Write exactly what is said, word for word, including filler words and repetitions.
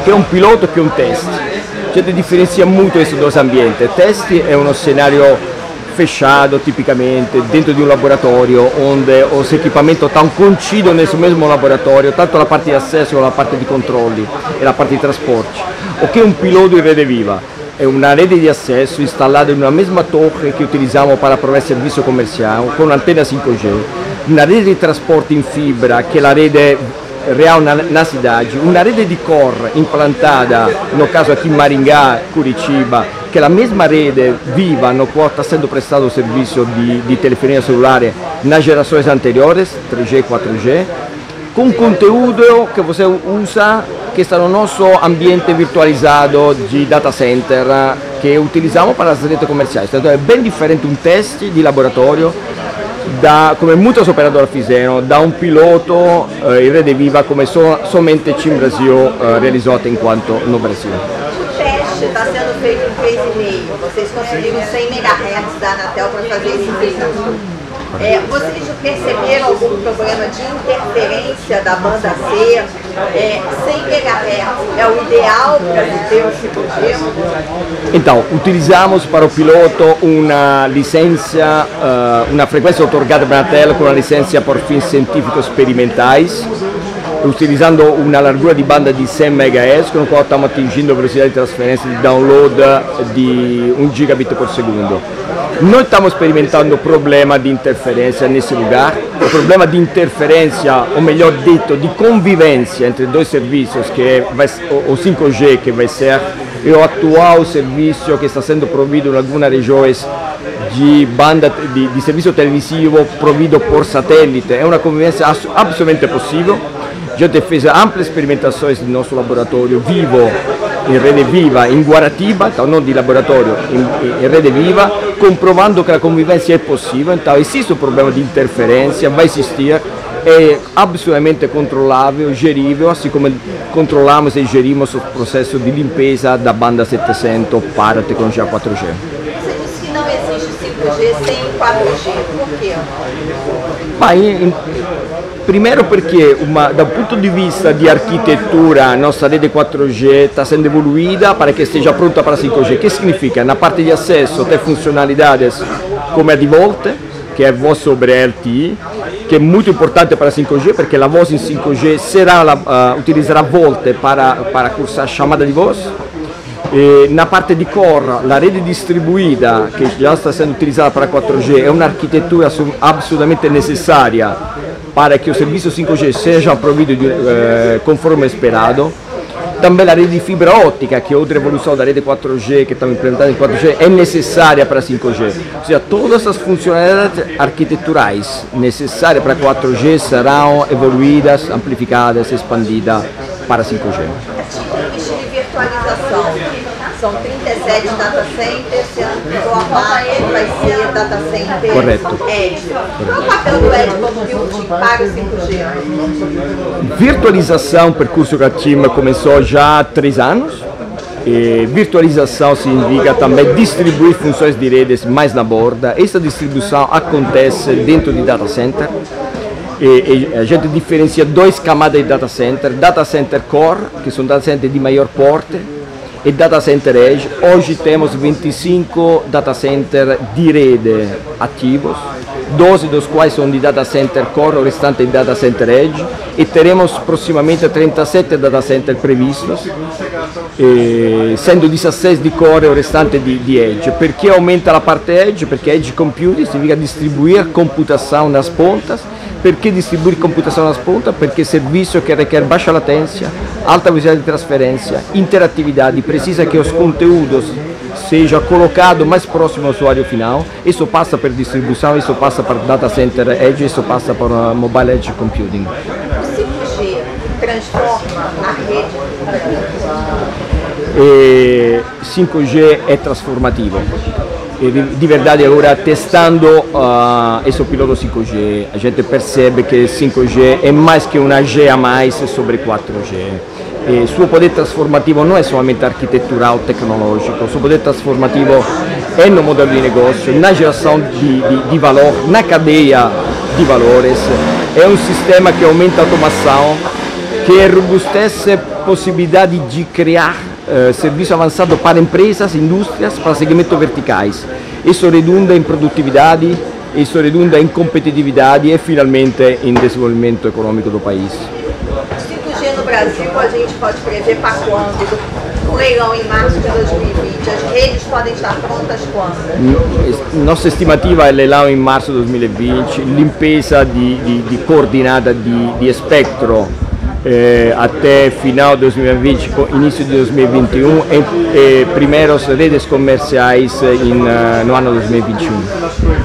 que é um piloto e que é um teste. A gente diferencia muito esses dois ambientes. Teste é um cenário fechado tipicamente dentro di un laboratorio onde os equipamentos estão contidos nesse mesmo laboratório, tanto la parte di accesso come la parte di controlli e la parte di trasporti. O che è un pilota in rete viva? È una rete di accesso installata in una mesma torre che utilizziamo per provare servizio commerciale con un'antenna cinque G, una rete di trasporto in fibra che è la rete reale na cidade, una rete di core implantata no caso aqui in Maringá, Curitiba, che è la mesma rete viva no quale sta essendo prestato servizio di, di telefonia cellulare nas gerações anteriores, tre G, quattro G, con contenuto che você usa che sta nel nostro ambiente virtualizzato di data center che utilizziamo per le reti commerciali. È ben differente un test di laboratorio da, come muitos operatori fizeram, da um piloto eh, in rete viva come so, somente aqui in Brasil eh, realizzato in quanto no Brasil. O teste está sendo feito em três e meio, vocês conseguiram cem megahertz da Anatel para fazer esse teste. É, vocês perceberam algum problema de interferência da banda C? É, cem megahertz é o ideal para se ter o cinco G? Então, utilizamos para o piloto uma licença, uh, uma frequência otorgada pela Anatel com uma licença por fins científicos experimentais, utilizando uma largura de banda di cem megahertz, con la quale stiamo atingendo velocità di trasferenza di download di un gigabit por segundo. Noi stiamo sperimentando problema di interferenza nesse lugar, o problema di interferenza, o meglio detto, di convivenza entre dois serviços, che è o cinque G che vai ser e o attuale servizio che sta sendo provvisto in alcune regioni di banda di, di servizio televisivo provvisto por satellite. È una convivenza ass assolutamente possibile. Já fez amplas experimentações no nosso laboratório vivo, em rede viva, em Guaratiba, então não de laboratório, em, em rede viva, comprovando que a convivência é possível. Então existe um problema de interferência, vai existir, é absolutamente controlável, gerível, assim como controlamos e gerimos o processo de limpeza da banda setecentos para a tecnologia quattro G. Você disse que não existe cinco G sem quattro G, por quê? Beh, in, primeiro perché uma, dal punto di vista di architettura la nostra rete quattro G sta essendo evoluita para che esteja pronta para cinque G. Che significa? Na parte di accesso tem funzionalità come a di volte, che è voz sobre L T E, che è molto importante per cinque G perché la voz in cinque G sarà la, uh, utilizzerà volte para, para cursar chamada di voz. E na parte di core, la rete distribuita che già sta essendo utilizzata per quattro G è un'architettura assolutamente necessaria para che il servizio cinque G sia provvisto eh, conforme sperato. Também la rete di fibra ottica, che oltre all'evoluzione della rete quattro G che stiamo implementando in quattro G, è necessaria per cinque G. Ossia, tutte queste funzionalità architetturali necessarie per quattro G saranno evoluite, amplificate, espandite per cinque G. Tipo de virtualização. São trinta e sete data centers, sendo boa parte vai ser data center Corretto. Edge. Qual é o papel do Edge Computing para o cinco G? Virtualização, percurso que a T I M começou já há três anos. E virtualização significa também distribuir funções de redes mais na borda. Essa distribuição acontece dentro de data center. E, e a gente diferencia duas camadas de data center: data center core, que são data center de maior porte, e data center edge. Hoje temos vinte e cinco data center di rete ativos, doze dos quais são de data center core, o restante de data center edge, e teremos prossimamente trentasette data center previstos, e, sendo dezesseis di core e o restante di, di edge. Perché aumenta la parte edge? Perché edge computing significa distribuir computação nas pontas. Perché distribuir computação nas pontas? Perché serviço che requer baixa latência, alta velocidade de transferência, interatividade, precisa que os conteúdos sejam colocados mais próximo ao usuário final. Isso passa por distribuição, isso passa por data center edge, isso passa por uh, mobile edge computing. O cinco G transforma a rede? E cinque G è trasformativo. E di, di verdade agora testando uh, esse piloto cinque G a gente percebe que cinque G é mais que uma G a mais sobre quattro G. E suo poder transformativo non è solamente architettural tecnologico, il suo poder transformativo è no modello di negócio, na geração di, di, di valor, na cadeia di valores. È un sistema che aumenta a automação, che robustece possibilidade de criar uh, serviço avançado para empresas, indústrias, para segmentos verticais. Isso redunda em produtividade, isso redunda em competitividade e, finalmente, em desenvolvimento econômico do país. cinco G no Brasil, a gente pode prever para quando? O leilão em março de dois mil e vinte, as redes podem estar prontas quando? Nossa estimativa é leilão em março de dois mil e vinte, limpeza de, de, de coordenada de, de espectro eh, até final de dois mil e vinte, início de dois mil e vinte e um e, e primeiras redes comerciais in, no ano dois mil e vinte e um.